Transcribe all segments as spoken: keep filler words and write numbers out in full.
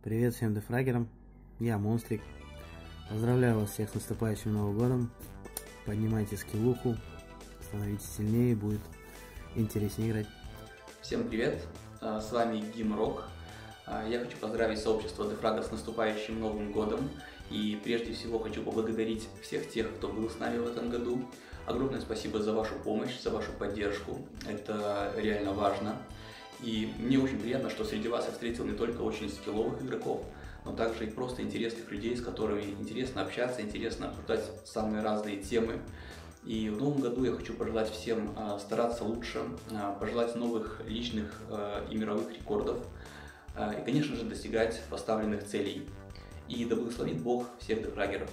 Привет всем дефрагерам, я Монстрик. Поздравляю вас всех с наступающим Новым годом. Поднимайте скиллуху, становитесь сильнее, будет интереснее играть. Всем привет, с вами Гимрок. Я хочу поздравить сообщество дефрага с наступающим Новым годом. И прежде всего хочу поблагодарить всех тех, кто был с нами в этом году. Огромное спасибо за вашу помощь, за вашу поддержку. Это реально важно. И мне очень приятно, что среди вас я встретил не только очень скилловых игроков, но также и просто интересных людей, с которыми интересно общаться, интересно обсуждать самые разные темы. И в новом году я хочу пожелать всем а, стараться лучше, а, пожелать новых личных а, и мировых рекордов, а, и, конечно же, достигать поставленных целей. И да благословит Бог всех дефрагеров.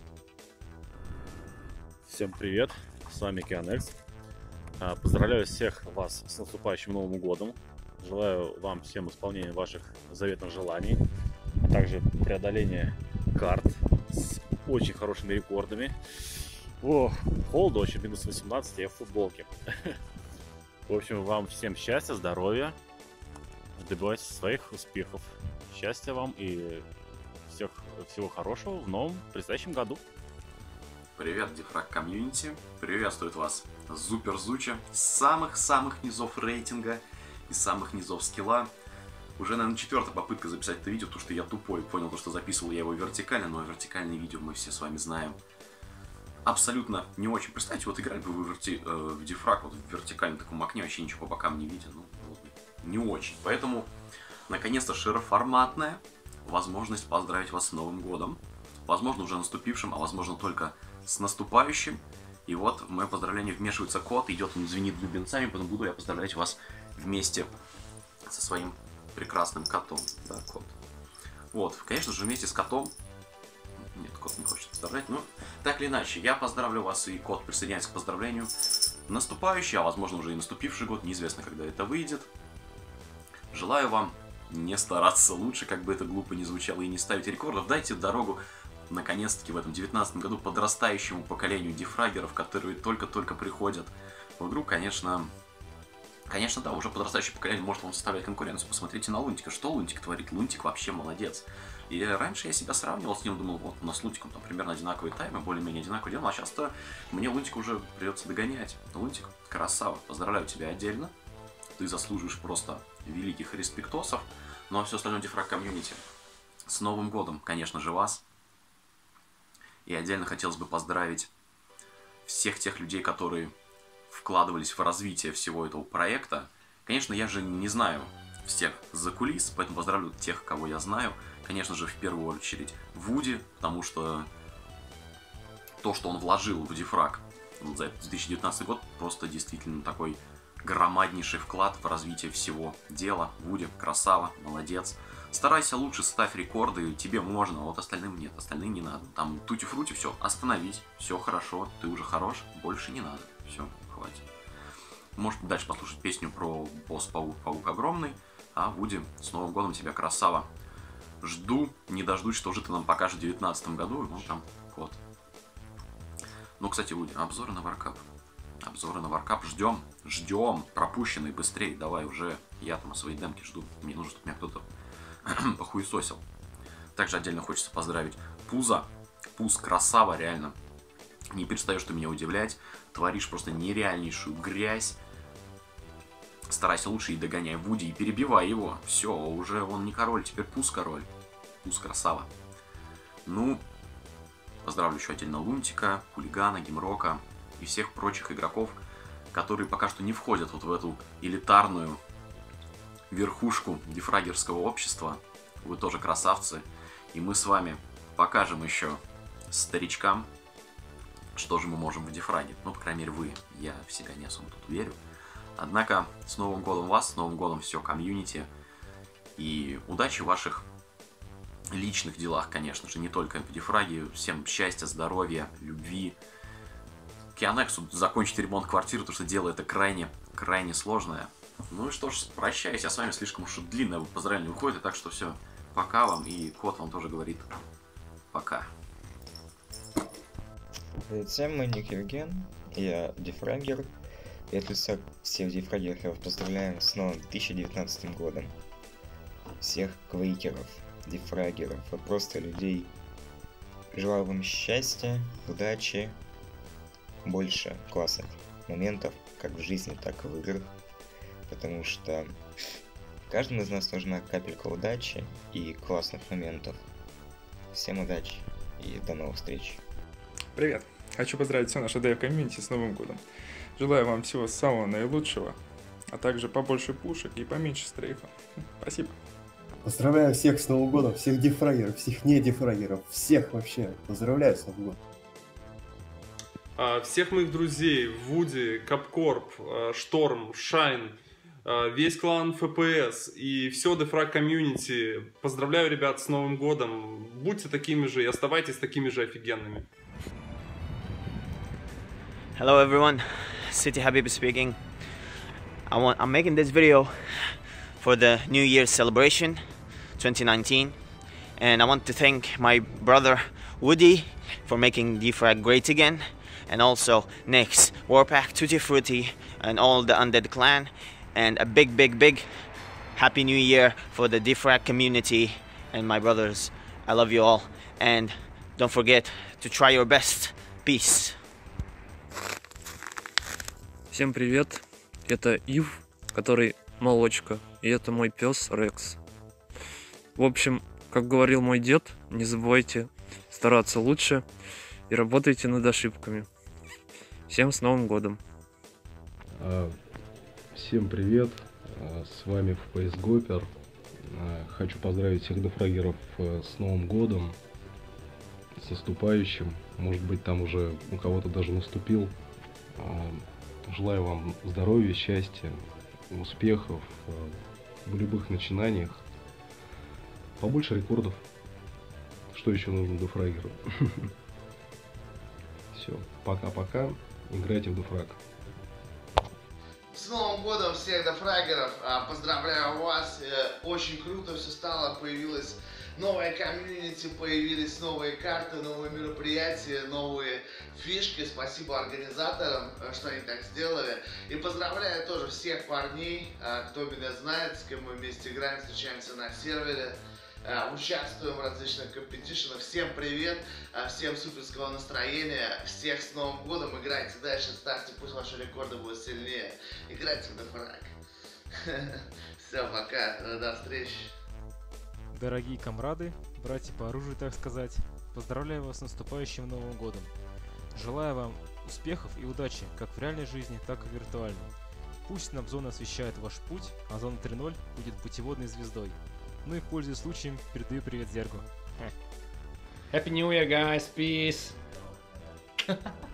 Всем привет, с вами Кианекс. Поздравляю всех вас с наступающим Новым годом. Желаю вам всем исполнения ваших заветных желаний, а также преодоления карт с очень хорошими рекордами. О, холодно очень, минус восемнадцать, я в футболке. В общем, вам всем счастья, здоровья, добивайтесь своих успехов. Счастья вам и всех, всего хорошего в новом предстоящем году. Привет, Дефраг комьюнити. Приветствует вас Супер Зуча с самых-самых низов рейтинга и самых низов скилла. Уже, наверное, четвертая попытка записать это видео, потому что я тупой. Понял, то, что записывал я его вертикально, но вертикальные видео мы все с вами знаем. Абсолютно не очень. Представьте, вот играли бы вы в, верти... э, в Дефраг вот в вертикальном таком окне, вообще ничего по бокам не видя. Ну, вот, не очень. Поэтому, наконец-то, широформатная возможность поздравить вас с Новым годом. Возможно, уже наступившим, а возможно, только с наступающим. И вот в мое поздравление вмешивается кот, идет он, звенит бубенцами, потом буду я поздравлять вас вместе со своим прекрасным котом. Да, кот. Вот, конечно же, вместе с котом. Нет, кот не хочет поздравлять, но так или иначе, я поздравлю вас, и кот присоединяется к поздравлению. Наступающий, а возможно уже и наступивший год, неизвестно, когда это выйдет. Желаю вам не стараться лучше, как бы это глупо ни звучало, и не ставить рекордов. Дайте дорогу наконец-таки в этом девятнадцатом году подрастающему поколению дефрагеров, которые только-только приходят в игру. Конечно, конечно, да, уже подрастающее поколение может вам составлять конкуренцию. Посмотрите на Лунтика, что Лунтик творит. Лунтик вообще молодец. И раньше я себя сравнивал с ним, думал, вот у нас с Лунтиком там примерно одинаковые таймы, более-менее одинаковые делаем, а сейчас-то мне Лунтика уже придется догонять. Лунтик, красава, поздравляю тебя отдельно. Ты заслуживаешь просто великих респектосов. Ну а все остальное дефраг комьюнити. С Новым годом, конечно же, вас. И отдельно хотелось бы поздравить всех тех людей, которые вкладывались в развитие всего этого проекта. Конечно, я же не знаю всех за кулис, поэтому поздравлю тех, кого я знаю. Конечно же, в первую очередь Вуди, потому что то, что он вложил в дефраг за две тысячи девятнадцатый год, просто действительно такой громаднейший вклад в развитие всего дела. Вуди, красава, молодец. Старайся лучше, ставь рекорды, тебе можно, а вот остальным нет, остальным не надо. Там тути-фрути, все, остановись, все хорошо, ты уже хорош, больше не надо, все, хватит. Можешь дальше послушать песню про босс-паук, паук огромный, а Вуди, с Новым годом тебя, красава. Жду, не дождусь, что же ты нам покажешь в девятнадцатом году, ну там, кот. Ну, кстати, Вуди, обзоры на варкап. Обзоры на варкап ждем, ждем, пропущенный, быстрее, давай уже, я там свои демки жду, мне нужно, чтобы меня кто-то похуесосил. Также отдельно хочется поздравить Пуза. Пуз красава, реально. Не перестаешь ты меня удивлять. Творишь просто нереальнейшую грязь. Старайся лучше и догоняй Вуди и перебивай его. Все, уже он не король, теперь Пуз король. Пуз красава. Ну, поздравлю еще отдельно Лунтика, Хулигана, Гимрока и всех прочих игроков, которые пока что не входят вот в эту элитарную верхушку дефрагерского общества. Вы тоже красавцы. И мы с вами покажем еще старичкам, что же мы можем в дефраге. Ну, по крайней мере, вы. Я в себя не особо тут верю. Однако, с Новым годом вас, с Новым годом все комьюнити. И удачи в ваших личных делах, конечно же, не только в дефраге. Всем счастья, здоровья, любви. Кианексу закончить ремонт квартиры, потому что дело это крайне, крайне сложное. Ну и что ж, прощаюсь, я с вами, слишком уж длинное поздравление выходит, так что все, пока вам, и кот вам тоже говорит пока. Привет всем, мы Ник Евген, я дефрагер, и от лица всех дефрагеров поздравляем с новым две тысячи девятнадцатым годом. Всех квейкеров. дефрагеров и просто людей. Желаю вам счастья, удачи, больше классных моментов, как в жизни, так и в играх, потому что каждому из нас нужна капелька удачи и классных моментов. Всем удачи и до новых встреч. Привет! Хочу поздравить все наше дэв-комьюнити с Новым годом. Желаю вам всего самого наилучшего, а также побольше пушек и поменьше стрейфа. Спасибо. Поздравляю всех с Новым годом, всех дефрагеров, всех не дефрагеров, всех вообще. Поздравляю с Новым годом. Всех моих друзей, Вуди, Капкорп, Шторм, Шайн, весь клан эф пи эс и все дефраг комьюнити. Поздравляю, ребят, с Новым годом. Будьте такими же и оставайтесь такими же офигенными. Hello everyone, City Habib speaking. I want, I'm making this video for the New Year's celebration twenty nineteen, and I want to thank my brother Woody for making Defrag great again, and also Nyx, Warpack, Tutti Frutti, and all the Undead clan, and a big big big Happy New Year for the Defrag community and my brothers. I love you all, and don't forget to try your best. Peace. Всем привет, это Ив, который молочка, и это мой пес Рекс. В общем, как говорил мой дед, не забывайте стараться лучше и работайте над ошибками. Всем с Новым годом! Всем привет, с вами эф пи эс Гопер. Хочу поздравить всех дефрагеров с Новым годом, с наступающим. Может быть, там уже у кого-то даже наступил. Желаю вам здоровья, счастья, успехов в любых начинаниях. Побольше рекордов. Что еще нужно дефрагеру? Все, пока-пока. Играйте в дефраг. С Новым годом всех дефрагеров! Поздравляю вас! Очень круто все стало, появилась новая комьюнити, появились новые карты, новые мероприятия, новые фишки. Спасибо организаторам, что они так сделали. И поздравляю тоже всех парней, кто меня знает, с кем мы вместе играем, встречаемся на сервере, участвуем в различных компетишенах. Всем привет, всем суперского настроения, всех с Новым годом. Играйте дальше, ставьте, пусть ваши рекорды будут сильнее. Играйте в дефраг. Все, пока, до встречи. Дорогие комрады, братья по оружию, так сказать, поздравляю вас с наступающим Новым годом. Желаю вам успехов и удачи как в реальной жизни, так и виртуальной. Пусть Набзон освещает ваш путь, а Зона три ноль будет путеводной звездой. Ну и пользуясь случаем, передаю привет Зергу. Happy New Year, guys! Peace!